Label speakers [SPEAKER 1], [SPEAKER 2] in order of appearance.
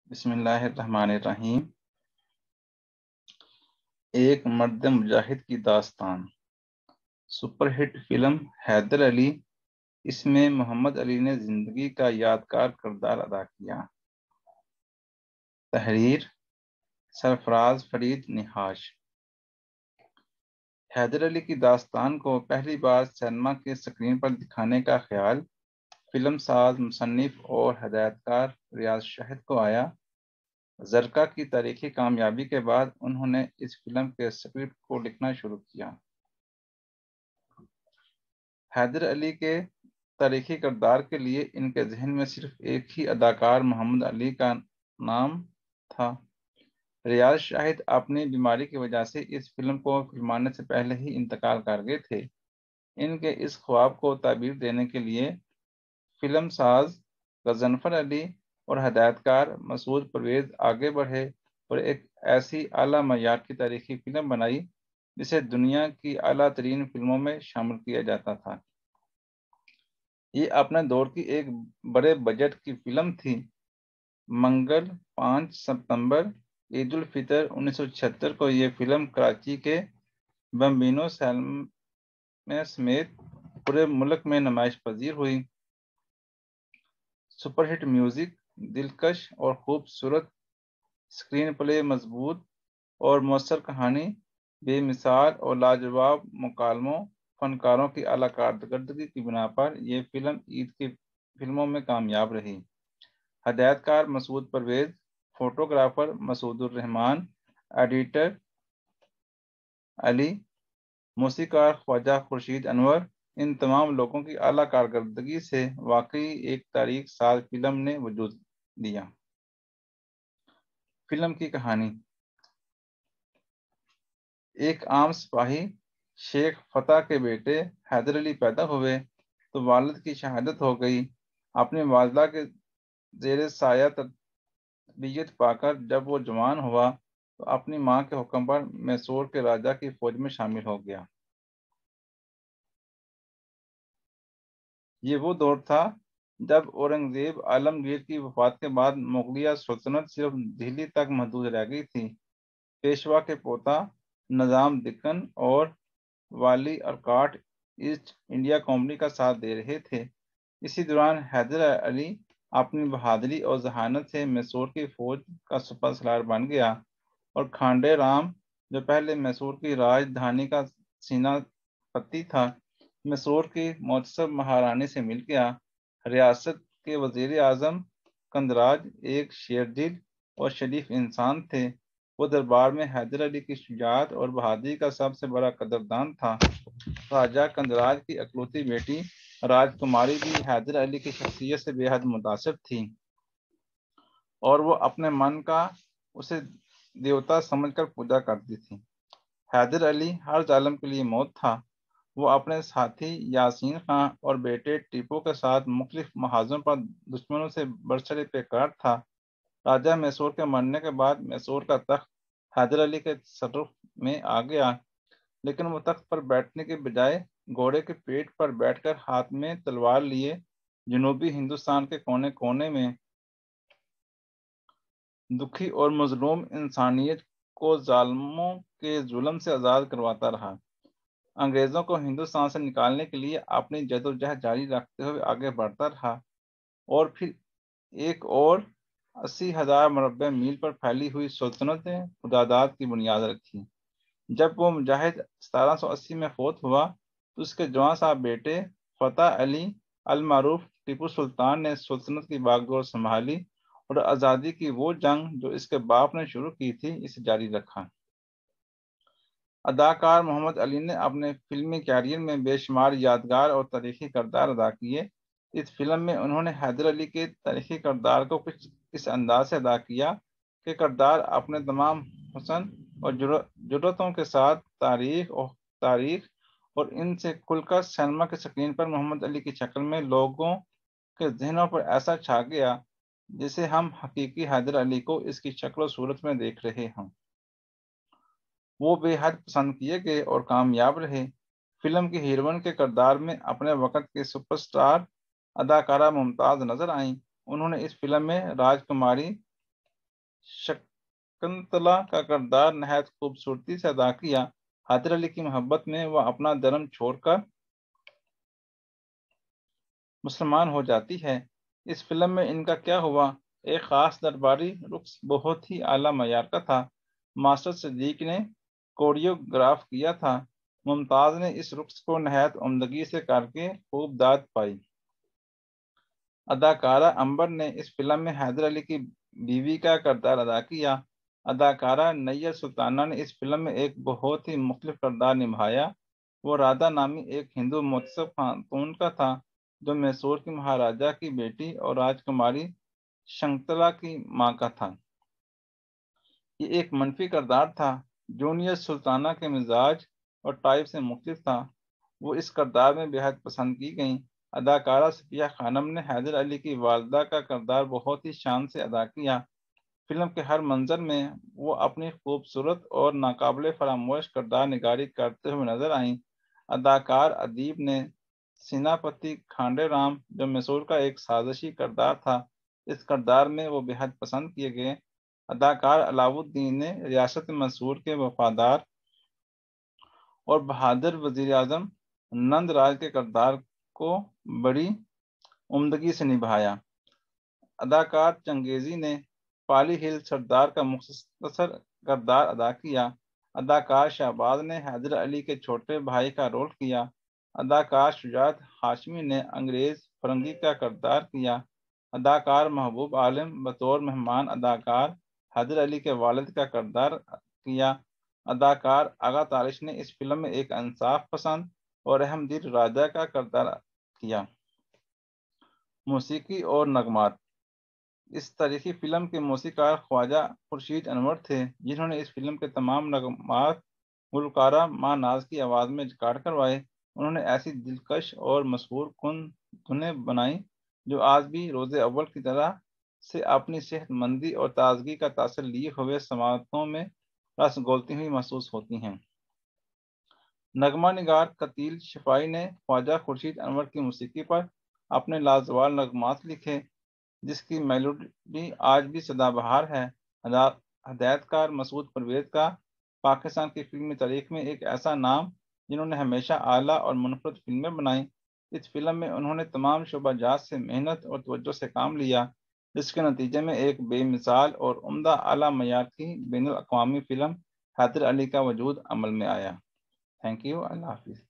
[SPEAKER 1] بسم اللہ الرحمن الرحیم۔ ایک مرد مجاہد کی داستان، super hit film Haider Ali. اس میں محمد علی نے زندگی کا یادگار کردار ادا کیا۔ تحریر سرفراز فرید نہاش۔ حیدر علی کی داستان کو پہلی بار سینما کے اسکرین پر دکھانے کا خیال فلم ساز، مصنف اور ہدایتکار ریاض شاہد کو آیا۔ زرکا کی تاریخی کامیابی کے بعد انہوں نے اس فلم کے اسکرپٹ کو لکھنا شروع کیا۔ حیدر علی کے تاریخی کردار کے لیے ان کے ذہن میں صرف ایک ہی اداکار محمد علی کا نام تھا۔ ریاض شاہد اپنی بیماری کی وجہ سے اس فلم کو فلمانے سے پہلے ہی انتقال کر گئے تھے۔ ان کے اس خواب کو تعبیر دینے کے لیے فلم ساز غضنفر علی اور ہدایتکار مسعود پرویز آگے بڑھے اور ایک ایسی اعلیٰ معیار کی تاریخی فلم بنائی جسے دنیا کی اعلیٰ ترین فلموں میں شامل کیا جاتا تھا۔ یہ اپنے دور کی ایک بڑے بجٹ کی فلم تھی۔ منگل 5 ستمبر عید الفطر 1976 کو یہ فلم کراچی کے بمبینو سینما سمیت پورے ملک میں نمائش پذیر ہوئی۔ سپر ہٹ میوزک، دلکش اور خوبصورت اسکرین پلے، مضبوط اور مؤثر کہانی، بے مثال اور لاجواب مکالموں، فنکاروں کی اعلیٰ کارکردگی کی بنا پر یہ فلم عید کی فلموں میں کامیاب رہی۔ ہدایتکار مسعود پرویز، فوٹوگرافر مسعود الرحمان، ایڈیٹر علی، موسیقار خواجہ خورشید انور، ان تمام لوگوں کی اعلیٰ کارکردگی سے واقعی ایک تاریخ ساز فلم نے وجود لیا۔ فلم کی کہانی: ایک عام سپاہی شیخ فتح کے بیٹے حیدر علی پیدا ہوئے تو والد کی شہادت ہو گئی۔ اپنی والدہ کے زیر سایہ تربیت پا کر جب وہ جوان ہوا تو اپنی ماں کے حکم پر میسور کے راجا کی فوج میں شامل ہو گیا۔ یہ وہ دور تھا جب اورنگزیب عالمگیر کی وفات کے بعد مغلیہ سلطنت صرف دہلی تک محدود رہ گئی تھی۔ پیشوا کے پوتا نظام دکن اور والی ارکاٹ ایسٹ انڈیا کمپنی کا ساتھ دے رہے تھے۔ اسی دوران حیدر علی اپنی بہادری اور ذہانت سے میسور کی فوج کا سپہ سالار بن گیا اور کھانڈے رام، جو پہلے میسور کی راجدھانی کا سینہ پتی تھا، میسور کی معتصب مہارانی سے مل گیا۔ ریاست کے وزیر اعظم کندراج ایک شیردل اور شریف انسان تھے۔ وہ دربار میں حیدر علی کی شجاعت اور بہادری کا سب سے بڑا قدردان تھا۔ راجہ کندراج کی اکلوتی بیٹی راجکماری بھی حیدر علی کی شخصیت سے بے حد متاثر تھی اور وہ اپنے من کا اسے دیوتا سمجھ کر پوجا کرتی تھی۔ حیدر علی ہر ظالم کے لیے موت تھا۔ وہ اپنے ساتھی یاسین خان اور بیٹے ٹیپو کے ساتھ مختلف محاذوں پر دشمنوں سے برسر پیکار تھا۔ راجہ میسور کے مرنے کے بعد میسور کا تخت حیدر علی کے تصرف میں آ گیا، لیکن وہ تخت پر بیٹھنے کے بجائے گھوڑے کے پیٹ پر بیٹھ کر ہاتھ میں تلوار لیے جنوبی ہندوستان کے کونے کونے میں دکھی اور مظلوم انسانیت کو ظالموں کے ظلم سے آزاد کرواتا رہا۔ انگریزوں کو ہندوستان سے نکالنے کے لیے اپنی جدوجہد جاری رکھتے ہوئے آگے بڑھتا رہا اور پھر ایک اور 80,000 مربع میل پر پھیلی ہوئی سلطنت نے خداداد کی بنیاد رکھی۔ جب وہ مجاہد 1780 میں فوت ہوا تو اس کے جوان صاحب بیٹے فتح علی المعروف ٹیپو سلطان نے سلطنت کی باغ ڈور سنبھالی اور آزادی کی وہ جنگ جو اس کے باپ نے شروع کی تھی اسے جاری رکھا۔ اداکار محمد علی نے اپنے فلمی کیریئر میں بے شمار یادگار اور تاریخی کردار ادا کیے۔ اس فلم میں انہوں نے حیدر علی کے تاریخی کردار کو کچھ اس انداز سے ادا کیا کہ کردار اپنے تمام حسن اور جرأتوں کے ساتھ تاریخ اور ان سے کھل کر سینما کے اسکرین پر محمد علی کی شکل میں لوگوں کے ذہنوں پر ایسا چھا گیا جسے ہم حقیقی حیدر علی کو اس کی شکل و صورت میں دیکھ رہے ہوں۔ وہ بے حد پسند کیے گئے اور کامیاب رہے۔ فلم کی ہیروئن کے کردار میں اپنے وقت کی سپر سٹار اداکارہ ممتاز نظر آئیں۔ انہوں نے اس فلم میں راجکماری شکنتلا کا کردار نہایت خوبصورتی سے ادا کیا۔ حیدر علی کی محبت میں وہ اپنا دھرم چھوڑ کر مسلمان ہو جاتی ہے۔ اس فلم میں ان کا کیا ہوا ایک خاص درباری رقص بہت ہی اعلیٰ معیار کا تھا۔ ماسٹر صدیق نے کوریوگراف کیا تھا۔ ممتاز نے اس رقص کو نہایت عمدگی سے کر کے خوب داد پائی۔ اداکارہ امبر نے اس فلم میں حیدر علی کی بیوی کا کردار ادا کیا۔ اداکارہ نیّر سلطانہ نے اس فلم میں ایک بہت ہی مختلف کردار نبھایا۔ وہ رادھا نامی ایک ہندو مہذب خاتون کا تھا جو میسور کی مہاراجا کی بیٹی اور راجکماری شکنتلا کی ماں کا تھا۔ یہ ایک منفی کردار تھا جو نیّر سلطانہ کے مزاج اور ٹائپ سے مختلف تھا۔ وہ اس کردار میں بے حد پسند کی گئیں۔ اداکارہ صفیہ خانم نے حیدر علی کی والدہ کا کردار بہت ہی شان سے ادا کیا۔ فلم کے ہر منظر میں وہ اپنی خوبصورت اور ناقابل فراموش کردار نگاری کرتے ہوئے نظر آئیں۔ اداکار ادیب نے سیناپتی کھانڈے رام جو میسور کا ایک سازشی کردار تھا، اس کردار میں وہ بے حد پسند کیے گئے۔ اداکار علاؤ الدین نے ریاست میسور کے وفادار اور بہادر وزیر اعظم نند راج کے کردار کو بڑی عمدگی سے نبھایا۔ اداکار چنگیزی نے پالی ہل سردار کا مختصر کردار ادا کیا۔ اداکار شہباز نے حیدر علی کے چھوٹے بھائی کا رول کیا۔ اداکار شجاعت ہاشمی نے انگریز فرنگی کا کردار کیا۔ اداکار محبوب عالم بطور مہمان اداکار حیدر علی کے والد کا کردار کیا۔ اداکار آغا تارش نے اس فلم میں ایک انصاف پسند اور رحم دل راجا کا کردار کیا۔ موسیقی اور نغمات۔ اس تاریخی فلم کے موسیقار خواجہ خورشید انور تھے جنہوں نے اس فلم کے تمام نغمات گلوکارہ ماں ناز کی آواز میں ریکارڈ کروائے۔ انہوں نے ایسی دلکش اور مسحور کن دھنیں بنائیں جو آج بھی روز اول کی طرح سے اپنی صحت مندی اور تازگی کا تاثر لیے ہوئے سماعتوں میں رس گولتی ہوئی محسوس ہوتی ہیں۔ نغمہ نگار قتیل شفاعی نے خواجہ خورشید انور کی موسیقی پر اپنے لازوال نغمات لکھے جس کی میلوڈی آج بھی سدا بہار ہے۔ ہدایت کار مسعود پرویز کا پاکستان کی فلمی تاریخ میں ایک ایسا نام جنہوں نے ہمیشہ اعلیٰ اور منفرد فلمیں بنائیں۔ اس فلم میں انہوں نے تمام شعبہ جات سے محنت اور توجہ سے کام لیا جس کے نتیجے میں ایک بے مثال اور عمدہ اعلیٰ معیار کی بین الاقوامی فلم حیدر علی کا وجود عمل میں آیا۔ تھینک یو، اللہ حافظ۔